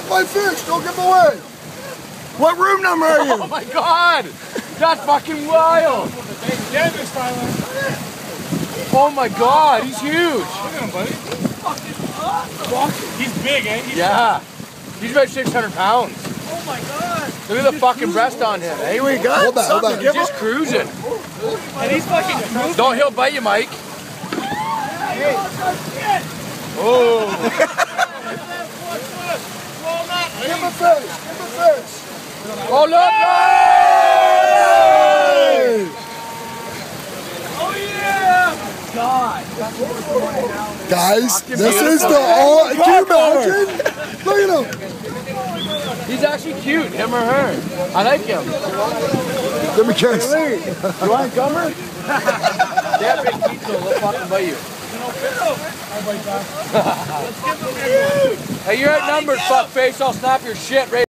my fish. Don't give them away. What room number are you? Oh my god! That's fucking wild! Oh my god, he's huge! Look at him, buddy. He's big, eh? Yeah. He's about 600 pounds. Oh my god! Look at the fucking breast on him. Hey, what you got? Hold that. He's just cruising. And he's fucking moving. Don't, he'll bite you, Mike. Hey. Oh. Give him a fish. Oh, look! Oh yeah! God. Guys, this is the all. Can you imagine? Look at him. He's actually cute, him or her. I like him. Give me a kiss. You want a gummer? Yeah, big feet, so they'll fucking bite you. Hey, you're outnumbered, fuckface. I'll snap your shit right